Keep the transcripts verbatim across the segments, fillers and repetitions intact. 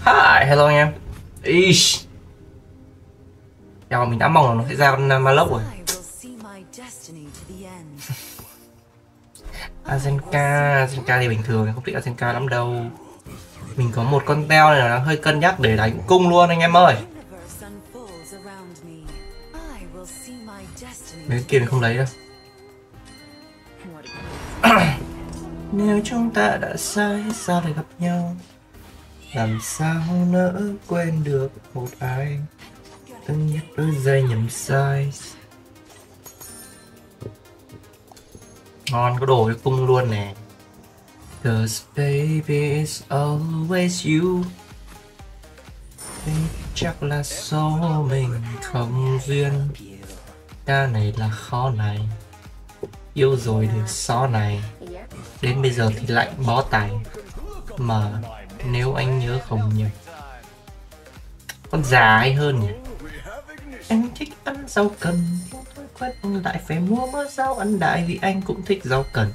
Hi, hello anh em. Ish. Chào, mình đã mong là nó sẽ ra con Malok rồi. Azenka, Azenka thì bình thường, không thích Azenka lắm đâu. Mình có một con teo này là hơi cân nhắc để đánh cung luôn anh em ơi. Mấy kia mình không lấy đâu. Nếu chúng ta đã sai, sao lại gặp nhau? Làm sao nỡ quên được một ai từng nhất đôi giây nhầm sai. Ngon, có đồ cho cung luôn nè. Cause baby it's always you. Baby chắc là số mình không duyên. Ca này là khó này. Yêu rồi được xó này. Đến bây giờ thì lạnh bó tay. Mà nếu anh nhớ không nhầm, con già hay hơn nhỉ? Anh thích ăn rau cần, quét lại phải mua mớ rau ăn đại vì anh cũng thích rau cần.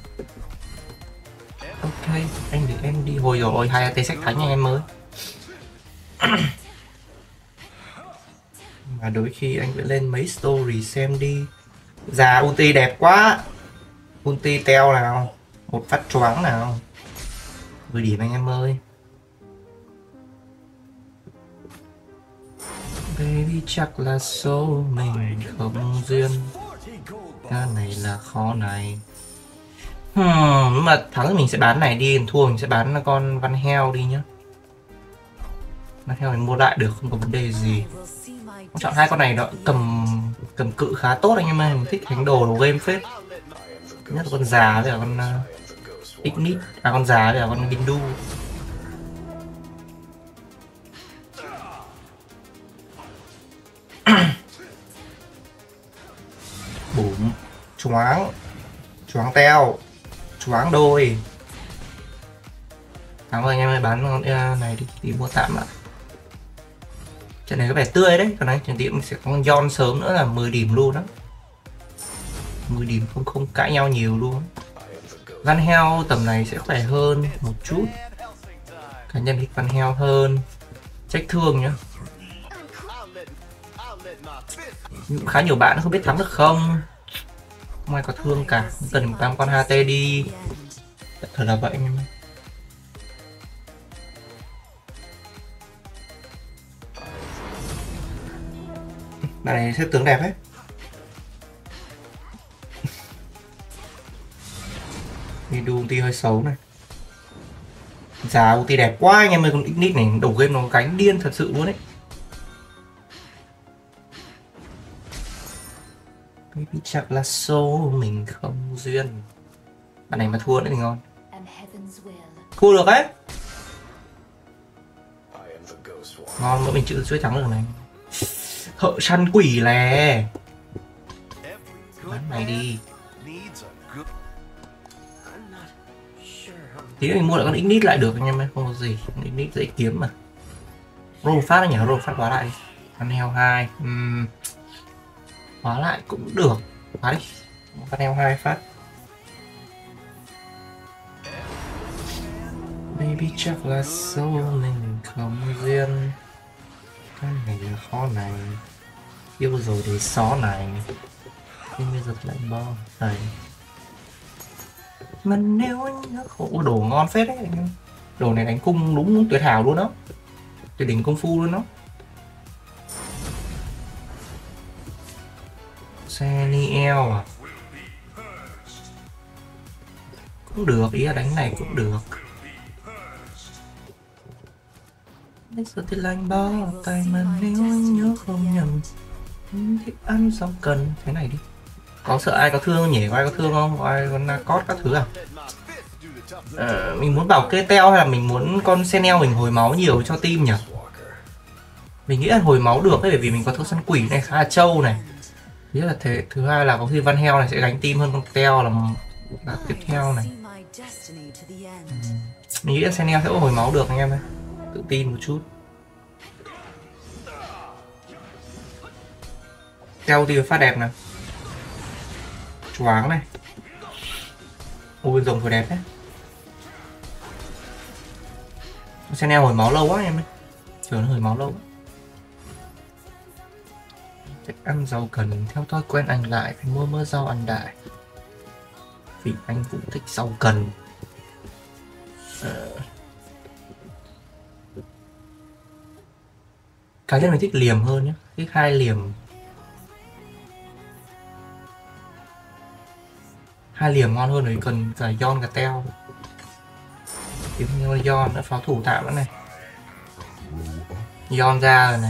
Ok, anh để em đi hồi rồi, hai tê sách thánh anh em ơi. Mà đôi khi anh phải lên mấy story xem đi. Già ulti đẹp quá. Ulti teo nào, một phát choáng nào. mười điểm anh em ơi. Baby chắc là số mình không duyên. Ca này là khó này. Hmm, mà thắng mình sẽ bán này đi, thua mình sẽ bán con Van Heo đi nhá. Van Heo mình mua lại được, không có vấn đề gì. Quan trọng hai con này nó cầm cầm cự khá tốt anh em ơi, mình thích đánh đồ đồ game phết. Nhất là con già với cả con uh, Ignite, à con già với cả con Gindu. Bùm, choáng, choáng teo, choáng đôi. Cảm ơn anh em ơi, bán con này đi, tí mua tạm ạ. Trận này có vẻ tươi đấy, còn này trận tí mình sẽ có con Yon sớm nữa là mười điểm luôn đó. mười điểm không không cãi nhau nhiều luôn. Van Heo tầm này sẽ khỏe hơn một chút. Cá nhân thích Van Heo hơn. Trách thương nhá. Nhưng khá nhiều bạn không biết thắng được không. Không ai có thương cả. Cần tam con hát tê đi. Thật là vậy anh em. Bạn này xếp tướng đẹp ấy. Đi ulti hơi xấu này. Già ulti đẹp quá anh em ơi, con Ignite này đầu game nó gánh điên thật sự luôn ấy. Baby chắc là số mình không duyên. Bạn này mà thua nữa thì ngon. Thua được ấy. Ngon, nữa mình chữ chuỗi thắng được này. Thợ săn quỷ lè. Bán này đi. Tí mình mua lại con Ignite lại được anh em ơi, không có gì. Ignite dễ kiếm mà. Roll phát anh nhỉ, roll phát hóa lại đi. Con heo hai. Uhm. Hóa lại cũng được. Hóa đi. Con heo hai phát. Baby chắc là số mình không duyên. Cái này là khó này. Yêu rồi để xó này. Nhưng bây giờ lại bo này. Mà nếu anh khổ đồ ngon phết đấy. Đồ này đánh cung đúng tuyệt hảo luôn đó. Tuyệt đỉnh công phu luôn đó. Seniel à. Cũng được, ý là đánh này cũng được. Bây giờ thì lành bao tay mà nếu anh nhớ không nhầm. Anh thích ăn rau cần. Thế này đi. Có sợ ai có thương không nhỉ? Có ai có thương không? Có ai có Narcot các thứ à? À, mình muốn bảo kê teo hay là mình muốn con Senel mình hồi máu nhiều cho team nhỉ? Mình nghĩ là hồi máu được đấy, bởi vì mình có thợ săn quỷ này khá là trâu này. Thứ nhất là thế, thứ hai là có khi Van Heo này sẽ gánh team hơn con teo là, là tiếp theo này. Ừ. Mình nghĩ là Senel sẽ hồi máu được anh em ơi. Tự tin một chút. Teo thì phát đẹp này. Choáng này. Ôi rồng vừa đẹp đấy. Senel hồi máu lâu quá em ơi. Chờ nó hồi máu lâu. Thích ăn rau cần, theo thói quen anh lại phải mua mớ rau ăn đại. Vì anh cũng thích rau cần. Ờ. Cá nhân mình thích liềm hơn nhé, thích hai liềm. Hai liềm ngon hơn rồi cần cả giòn cả teo. Tiếp theo là giòn nữa, pháo thủ tạm nữa này. Giòn ra rồi này.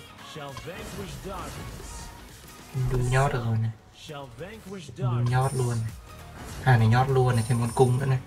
Đun nhót được rồi này. Đun nhót luôn này. Hai này nhót luôn này, thêm con cung nữa này.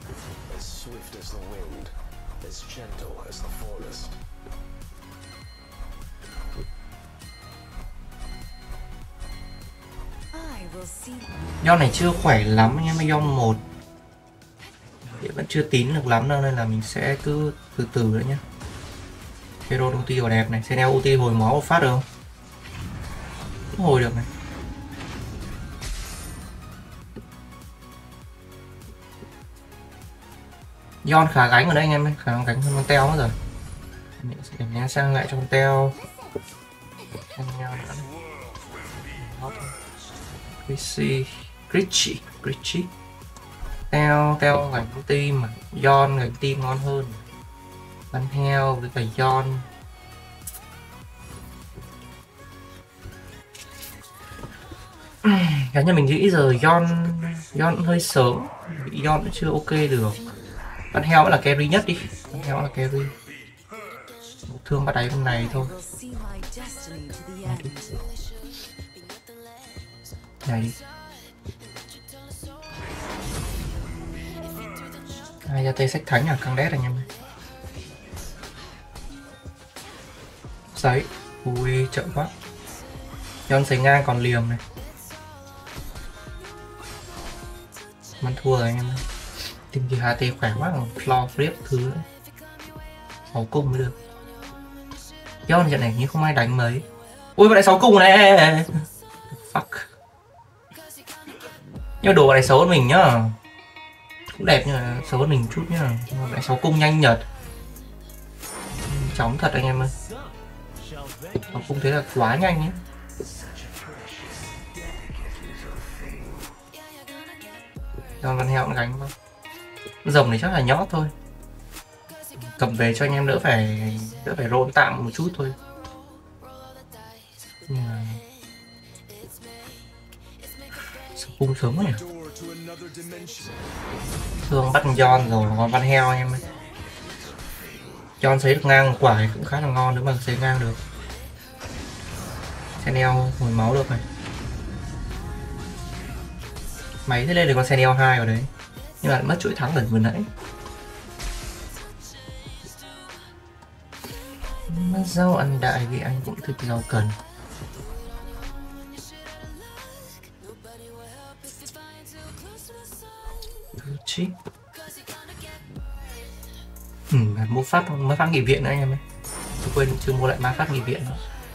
Giòn này chưa khỏe lắm anh em ơi, giòn một hiện vẫn chưa tín được lắm đâu, nên là mình sẽ cứ từ từ nữa nhé. Hero ulti vào đẹp này, Senel ulti hồi máu một phát được không? Cũng hồi được này. Giòn khá gánh ở đây anh em ơi, khả năng gánh hơn con teo mất rồi. Mình sẽ để nhá sang lại cho con teo. Chrissy, Chrissy, Chrissy. Teo, teo gánh tim mà, Giòn gánh tim ngon hơn. Bắn heo với cả Giòn. Cá nhân mình nghĩ giờ Giòn Giòn hơi sớm, Giòn cũng chưa ok được. Bắn heo vẫn là carry nhất đi, bắn heo là carry. Một thương bắt đáy con này thôi. Này đi. Hai ra tê sách thánh à, căng đét anh em ơi. Giấy. Ui chậm quá. Giòn sấy ngang còn liềm này. Mình thua rồi anh em ơi. Team kia hát tê khỏe quá, floor flip thứ nữa. Sáu cung mới được. Giòn trận này như không ai đánh mấy. Ui bạn lại sáu cung này. Fuck. Nhưng đồ này xấu hơn mình nhá. Cũng đẹp nhưng mà xấu hơn mình chút nhá. Nhưng mà lại sáu cung nhanh nhật. Chóng thật anh em ơi. Sáu cung thế là quá nhanh nhé. Giòn con heo nó gánh không? Rồng này chắc là nhót thôi. Cầm về cho anh em đỡ phải đỡ phải roll tạm một chút thôi. Nhưng mà cung sớm quá nhỉ. Thương bắt Giòn rồi, còn bắt heo anh em ơi. Giòn sấy được ngang quả cũng khá là ngon nếu mà sấy ngang được. Senel hồi máu được này. Máy thế lên được con Senel hai ở đấy. Nhưng mà mất chuỗi thắng lần vừa nãy. Rau ăn đại vì anh cũng thích rau cần. Chip. Ừ, mua phát mới phát nghỉ viện nữa anh em ơi. Tôi quên chưa mua lại ma phát nghỉ viện nữa.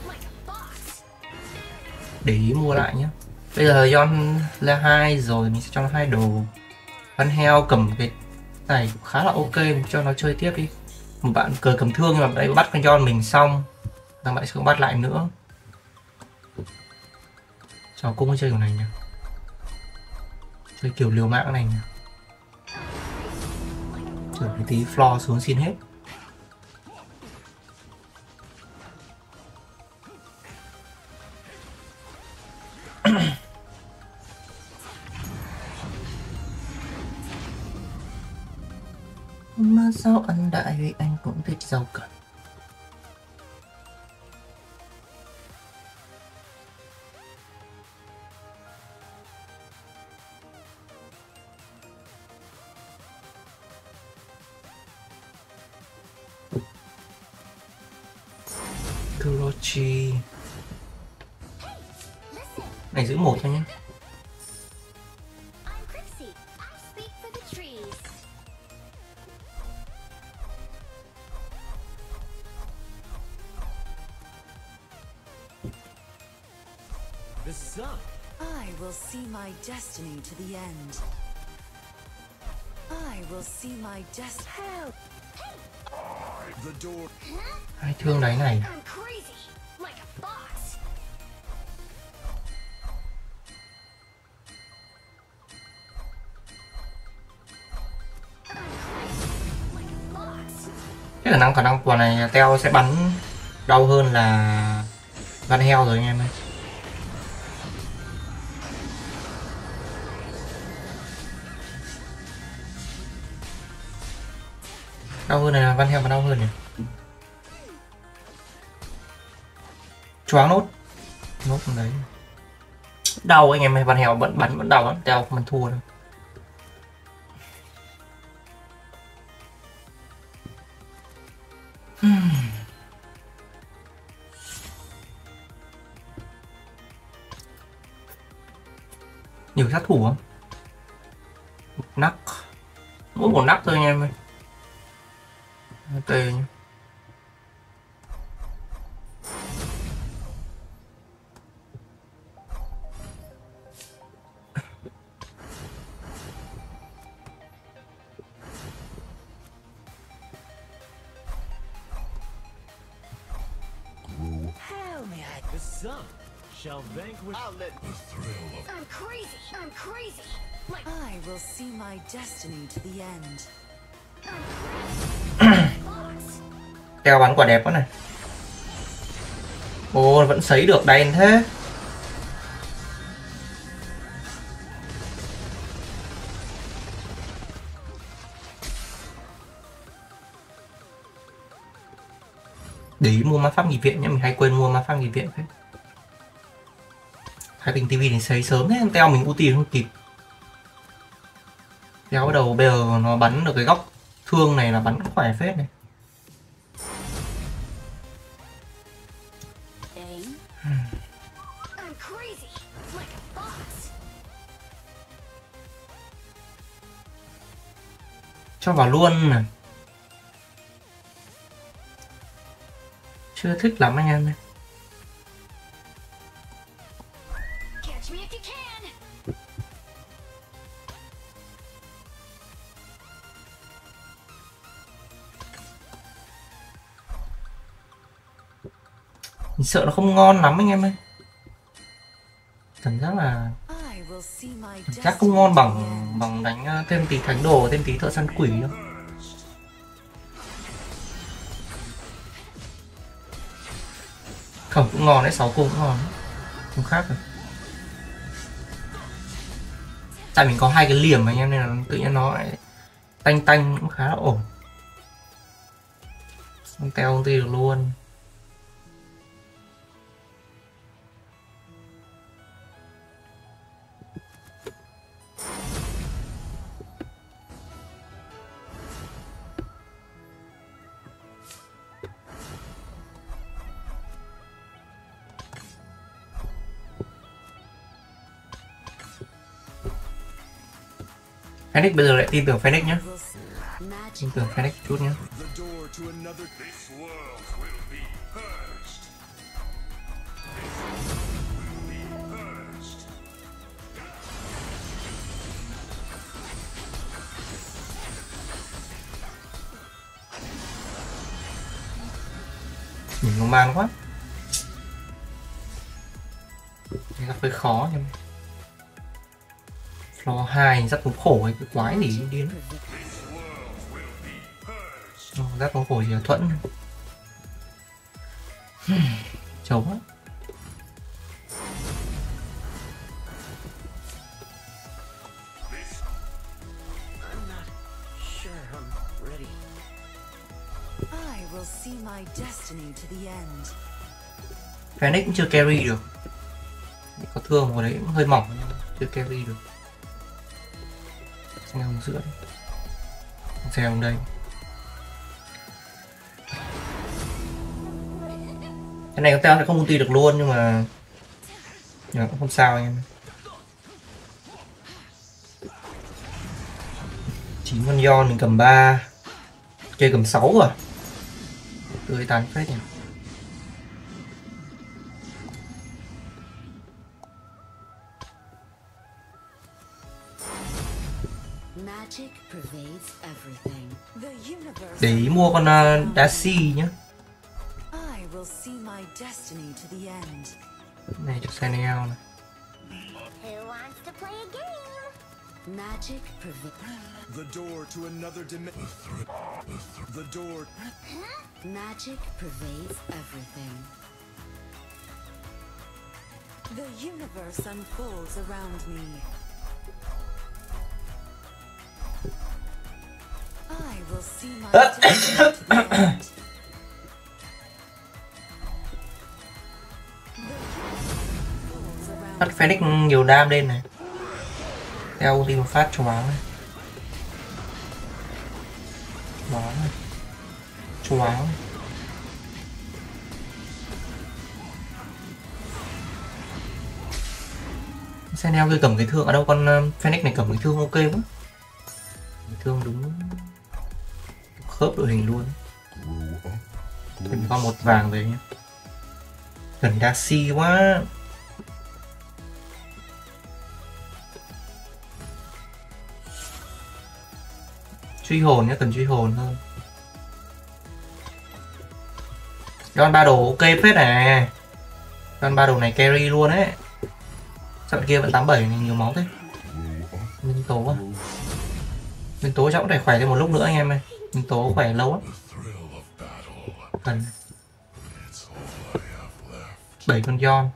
Để ý mua lại nhé. Bây giờ Giòn là hai rồi, mình sẽ cho nó hai đồ. Con heo cầm cái này khá là ok, mình cho nó chơi tiếp đi. Một bạn cờ cầm thương nhưng mà đây bắt con Giòn mình xong, thằng bạn sẽ không bắt lại nữa. Cháu cũng chơi kiểu này nhỉ, chơi kiểu liều mạng này nhỉ. Chửi cái tí floor xuống xin hết. Mà sao ăn đại vì anh cũng thích rau cần. Kurochi này giữ một thôi nhé. I will see my destiny to the end. I will see my destiny. Hai thương đáy này. I'm crazy, like a fox. I'm crazy, like a fox. Cái khả năng khả năng quả này Teo sẽ bắn đau hơn là Van Hell rồi anh em ơi. Đau hơn này là Van Hell và đau hơn nhỉ. Choáng nốt. Nốt đấy. Đau anh em ơi, Van Hell vẫn bắn vẫn đau lắm, Teo mình thua đâu. Hmm. Nhiều sát thủ không? Một nắc. Mỗi một nắc thôi anh em ơi. Tê nhá. How may I? The sun shall vanquish. I'll let the thrill of I'm crazy, I'm crazy, like I will see my destiny to the end. I'm crazy, like a fox. Teo bắn quả đẹp quá này. Ồ, vẫn sấy được đen thế. Để ý mua ma pháp nghỉ viện nhé, mình hay quên mua ma pháp nghỉ viện thế. Thái Bình ti vi đến sấy sớm thế, Teo mình ulti không kịp. Teo bắt đầu bây giờ nó bắn được cái góc thương này là bắn khỏe phết này. Aim. I'm crazy, like a fox. Cho vào luôn này. Chưa thích lắm anh em này. Catch me if you can. Mình sợ nó không ngon lắm anh em ơi. Cảm giác là I will see my chắc destiny không ngon to bằng the end. bằng đánh uh, thêm tí thánh đồ, thêm tí thợ săn quỷ đâu. Khổng cũng ngon đấy, sáu cung cũng ngon đấy. Không khác rồi. Tại mình có hai cái liềm anh em nên là tự nhiên nó lại tanh tanh cũng khá là ổn. Xong Teo công ty được luôn. Phoenix bây giờ lại tin tưởng Phoenix nhé. I will see magic. Tin tưởng Phoenix chút nhé. the door to another. This world will be purged. This will be purged. Nhìn nó man quá. Đây là hơi khó nhưng Floor hai rất thống khổ ấy, cái quái gì điên. Ờ, rất thống khổ chỉ là thuẫn. Chấu quá. I'm not sure I'm ready. I will see my destiny to the end. Phoenix cũng chưa carry được. Có thương hồi đấy cũng hơi mỏng nhưng chưa carry được. Xem hồng giữa xe hồng đây. Cái này con Teo sẽ không ulti được luôn nhưng mà nhưng mà cũng không sao anh em. Chín con Yon mình cầm ba, chơi cầm sáu rồi. Tươi tán phết nhỉ. Magic pervades everything. The universe. Để ý mua con uh, Dashi nhá. I will see my destiny to the end. Cái này cho Chanel này. Who wants to play a game? Magic pervades. The door to another dimension. The door. Magic pervades everything. The universe unfolds around me. I will see my destiny to the end. Phát Phoenix nhiều đam lên này. Theo ulti một phát choáng này. Choáng này. Choáng này. Chanel kia cầm cái thương ở đâu, con uh, Phoenix này cầm cái thương ok quá. Cái thương đúng khớp đội hình luôn. Mình có một vàng về nhé. Gần Dashi quá. Truy hồn nhé, cần truy hồn hơn. Don ba đồ ok phết này. Don ba đồ này carry luôn ấy. Sao kia vẫn tám mươi bảy này, nhiều máu thế. Minh tố à. Minh tố chắc cũng phải khỏe thêm một lúc nữa anh em ơi. Minh tố khỏe lâu á. Cần bảy con John.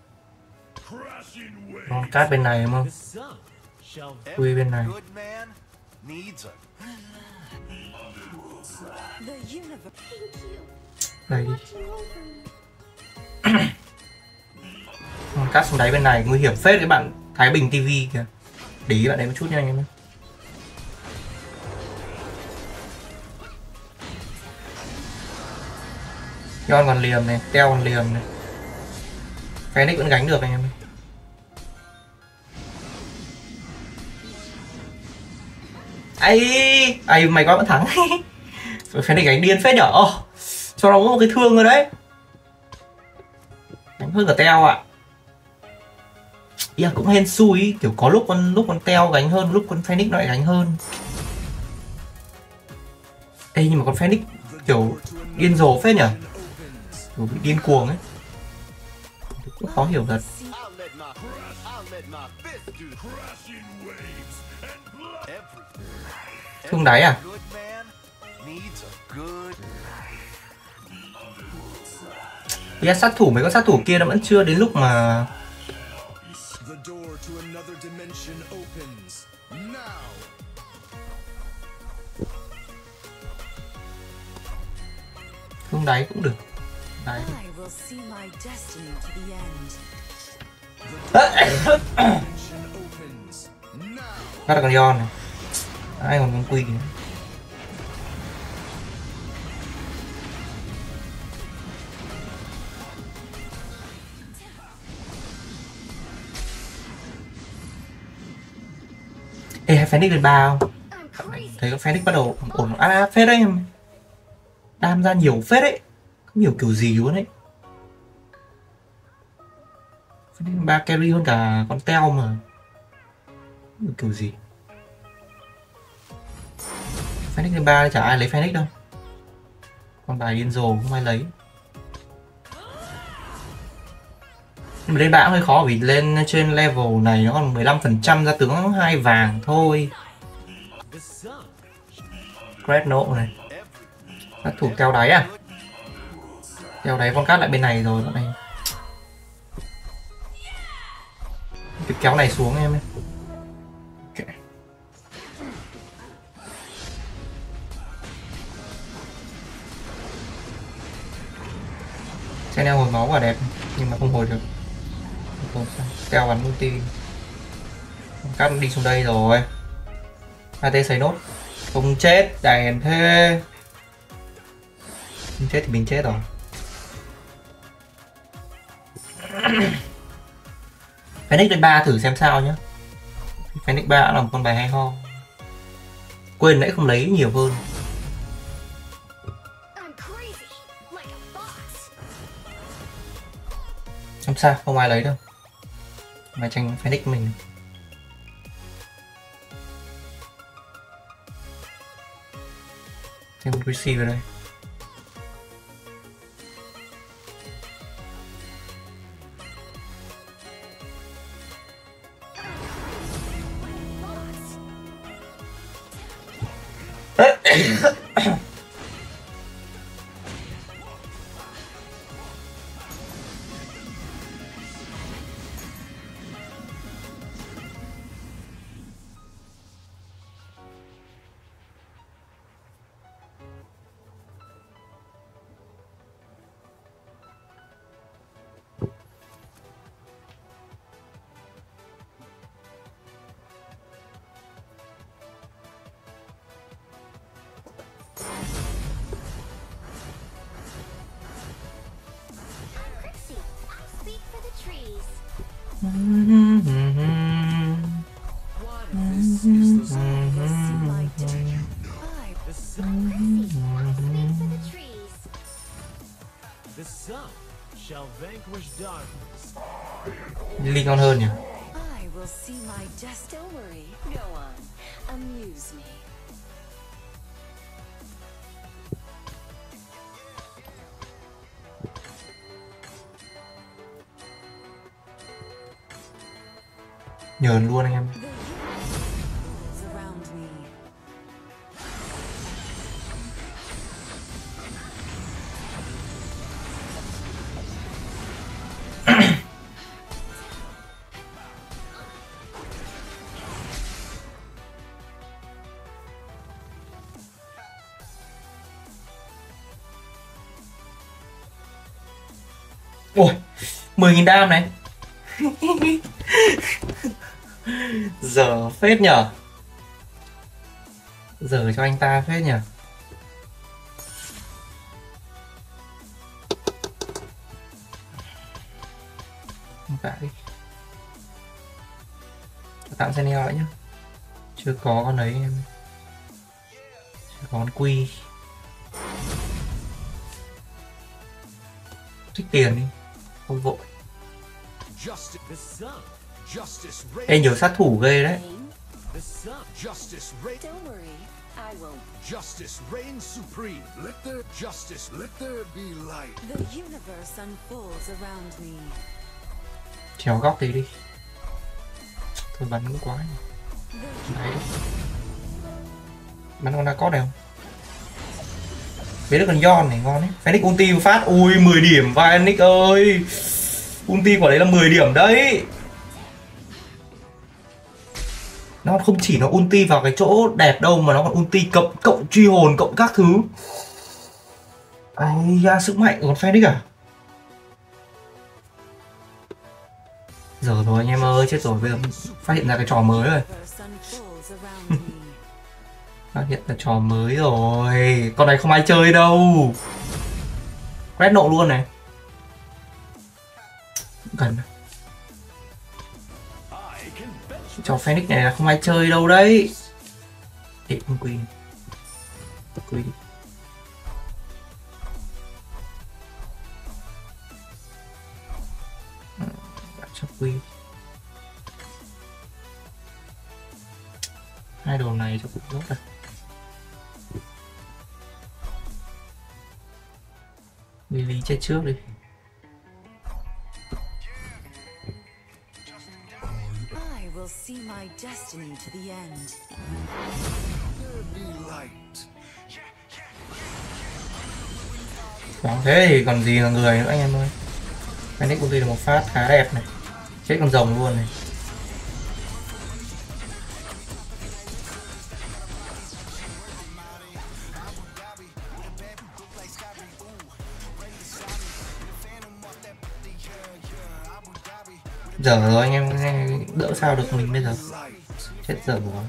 Con cát bên này đúng không? Quy bên này. Đây đi. Con cát xuống đáy bên này nguy hiểm phết cái bạn Thái Bình ti vi kìa. Để ý bạn đấy một chút nha anh em ơi. John còn liềm này, Teo còn liềm này. Phoenix vẫn gánh được anh em ơi. Ai, ai mày quá vẫn thắng. Phoenix gánh điên phết nhở. Oh, cho nó có một cái thương rồi đấy. Đánh hơn cả Teo ạ. À. Yeah, cũng hên xui, kiểu có lúc con lúc con Teo gánh hơn, lúc con Phoenix nó lại gánh hơn. Ê nhưng mà con Phoenix kiểu điên rồ phết nhở. Kiểu bị điên cuồng ấy. Cũng khó hiểu thật. Thương đáy à? Yeah, sát thủ mấy con sát thủ kia nó vẫn chưa đến lúc mà thương đáy cũng được. Đấy. Phát là con Yon này. Ai còn con Quy nữa. Ê, hay Phoenix lên ba không? Thấy con Phoenix bắt đầu ổn áp à, phết đấy em. Đam ra nhiều phết đấy. Không hiểu kiểu gì luôn đấy. Phoenix lên ba carry hơn cả con Teo mà. Không hiểu kiểu gì. Phoenix lên ba chả ai lấy Phoenix đâu. Con bài điên rồ không ai lấy. Nhưng mà lên ba cũng hơi khó vì lên trên level này nó còn mười lăm phần trăm ra tướng hai vàng thôi. Great nộ này. Sát thủ keo đáy à? Keo đáy con cát lại bên này rồi bọn này. Cái kéo này xuống em ấy. Okay. Chanel hồi máu quả đẹp nhưng mà không hồi được. Keo bắn multi. Cắt đi xuống đây rồi. a tê xây nốt. Không chết, đèn thế. Không chết thì mình chết rồi. Phoenix lên ba thử xem sao nhá. Phoenix ba là một con bài hay ho. Quên nãy không lấy nhiều hơn. Không sao, không ai lấy đâu. Mà tranh Phoenix mình. Thêm một Chrissy vào đây. Crixie, I'll speak for the trees. What is this? I will see my destiny. I Crixie, I'll speak for the trees. The sun shall vanquish darkness. Lily ngon hơn nhỉ. I will see my destiny. Don't worry. Go on. Amuse me. Nhờn luôn anh em. The universe is around me. Ui, mười nghìn đam này. Giờ phết nhở. Giờ cho anh ta phết nhở. Không phải đi. Cho tạm Senio lại nhá. Chưa có con ấy em. Chưa có con Quy. Thích tiền đi. Không vội. Justice, the sun, justice Ê, reigns. nhiều sát thủ ghê đấy. Pain? The sun, justice reigns. Don't worry. I won't. Justice reigns supreme. Let there justice, let there be light. The universe unfolds around me. Chéo góc tí đi. Thôi bắn cũng quá. The Đấy đi. Bắn con Narcos này không? Biết được con Yon này ngon đấy. Phoenix ulti một phát. Ui mười điểm Phoenix ơi. Ulti của đấy là mười điểm đấy. Nó không chỉ nó ulti vào cái chỗ đẹp đâu mà nó còn ulti cộng cộng truy hồn cộng các thứ. Ây da, sức mạnh của con Phoenix à? Giờ rồi anh em ơi, chết rồi, bây giờ phát hiện ra cái trò mới rồi. universe unfolds around me. Phát hiện ra trò mới rồi. Con này không ai chơi đâu. Quét nộ luôn này. Cần. I can bet you. Trò Phoenix này là không ai chơi đâu đấy. Để con Quy này. Quy đi. Ừ, cho Quy. Hai đồ này cho cũng tốt rồi. Lily chết trước đi. I will see my destiny to the end. Đó, thế thì còn gì là người nữa anh em ơi. Phoenix ulti là một phát khá đẹp này. Chết con rồng luôn này. Dở rồi anh em, đỡ sao được mình bây giờ. Chết dở rồi.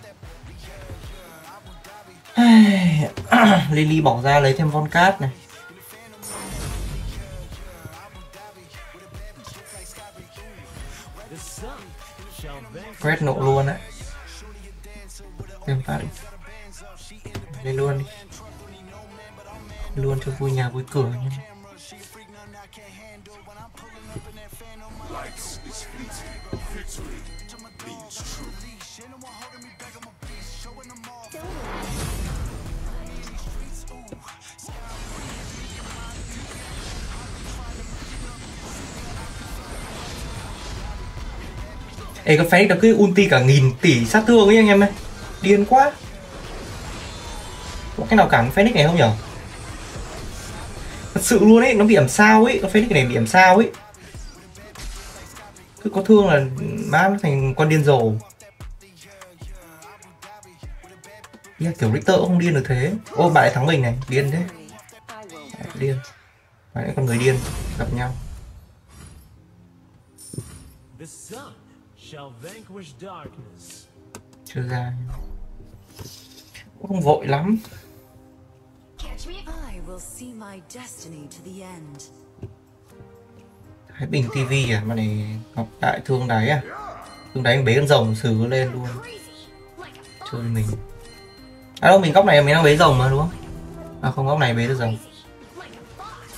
Lily bỏ ra lấy thêm Von Cát này. The sun shall vanquish. Quét nộ luôn đấy. Thêm phát đi. Lên luôn đi. Luôn cho vui nhà vui cửa nhé. Ê, cái Phoenix nó cứ ulti cả nghìn tỷ sát thương ấy anh em ơi. Điên quá. Có cái nào cản Phoenix này không nhở? Thật sự luôn ấy, nó bị ẩm sao ấy, cái Phoenix này bị ẩm sao ấy. Cứ có thương là má nó thành con điên rồ. Yeah, kiểu Richter cũng không điên được thế. Ô, bạn lại thắng mình này, điên thế. Điên. Bạn ấy con người điên gặp nhau. The sun shall vanquish darkness. Chưa ra. Cũng không vội lắm. Catch me. I will see my destiny to the end. Thái Bình ti vi à, mà này Ngọc Đại thương đáy à? Thương đáy bế con rồng xử lên luôn. Crazy. Like a Chơi mình. À đâu, mình góc này mình đang bế rồng mà đúng không? À không, góc này bế được rồng. like a fox.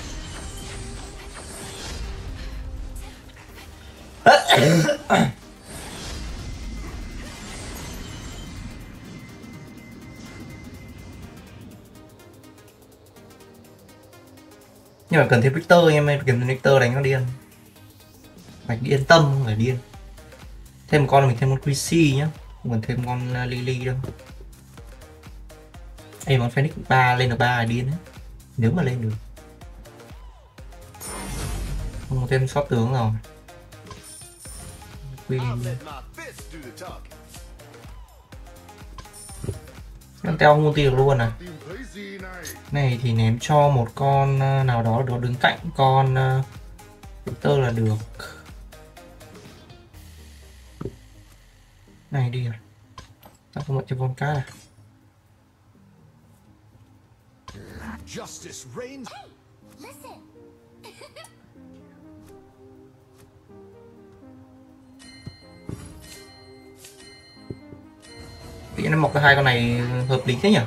Nhưng mà cần thêm Victor anh em ơi, cần thêm Victor đánh nó điên. Phải yên tâm, không phải điên. Thêm một con là mình thêm con Chrissy nhá, không cần thêm con uh, Lily đâu. Ê, con Phoenix ba lên được ba là điên đấy. Nếu mà lên được. Không có thêm shot tướng rồi. Queen. I'll let my fists do the talking. Con teo multi được luôn à? Tìm thấy gì này? Này thì ném cho một con uh, nào đó đó đứng cạnh con uh, Victor là được. Này đi à? Sao không mượn cho con cá à? Justice reigns. Listen. Tự nhiên nó mọc ra hai con này hợp lý thế nhỉ?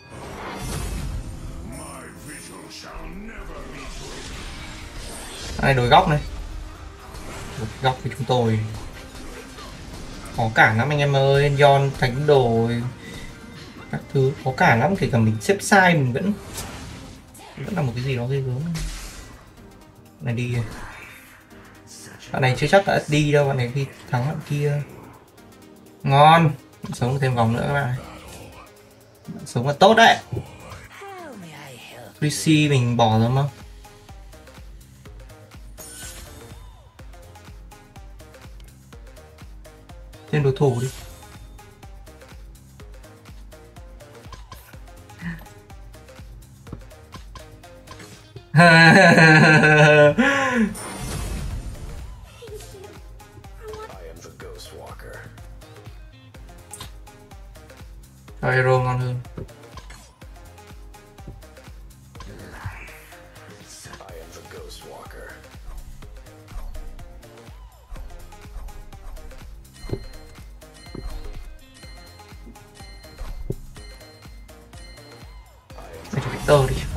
Này đổi góc này. Đổi góc với chúng tôi. Khó cản lắm anh em ơi, John thánh đồ các thứ khó cản lắm, kể cả mình xếp sai mình vẫn vẫn là một cái gì đó ghê gớm. Này đi. Bạn này chưa chắc đã đi đâu, bạn này khi thắng bạn kia. Ngon. Sống thêm vòng nữa các bạn. Sống là tốt đấy. Chrissy mình bỏ rồi không? Thêm đối thủ đi. I am the Ghost Walker. Cho hero ngon hơn. I am the Ghost Walker. Để cho Victor đi.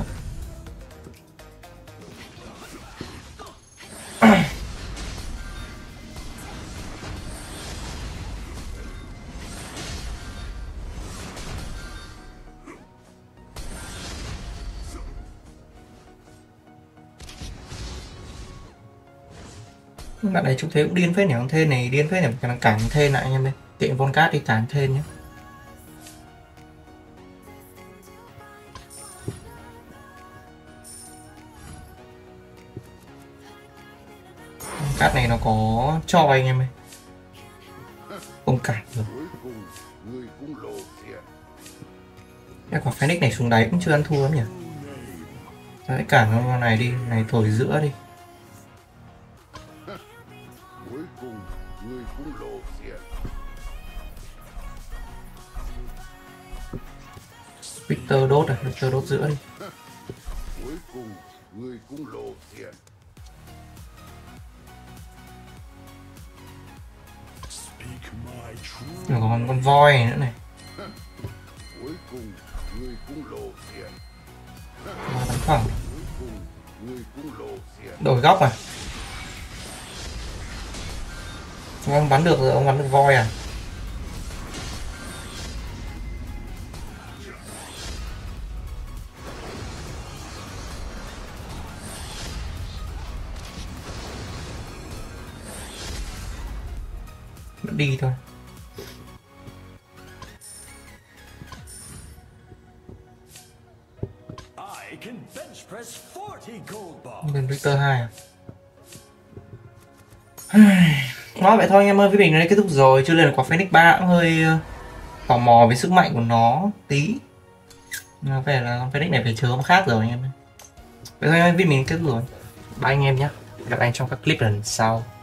Bạn này trông thế cũng điên phết nhỉ, con Thên này điên phết nhỉ, cái năng cản Thên lại anh em ơi. Tiện Volcat đi cản Thên nhé. Cát này nó có cho anh em ơi. Không cản được. Cuối cùng, người cũng lộ diện. Cái quả Phoenix này xuống đáy cũng chưa ăn thua lắm nhỉ. Đấy, cản con này đi, này thổi giữa đi. Cuối cùng, người cũng lộ diện. Victor đốt à, Victor đốt giữa đi. Cuối cùng, người cũng lộ diện. Speak my truth. Rồi còn con voi này nữa này. Cuối cùng, người cũng lộ diện. Voi bắn phẳng. Cuối cùng, người cũng lộ diện. Đổi góc à. Ông bắn được rồi, ông bắn được voi à. Vẫn đi thôi. I can bench press forty gold bars. Bên Victor hai à? Nói vậy thôi anh em ơi, với mình đến đây kết thúc rồi. Chưa lên quả Phoenix ba cũng hơi uh, tò mò về sức mạnh của nó tí. Nó phải là Phoenix này phải chờ nó khác rồi anh em. Vậy thôi anh em, với mình kết thúc rồi. Bye anh em nhé. Gặp anh trong các clip lần sau.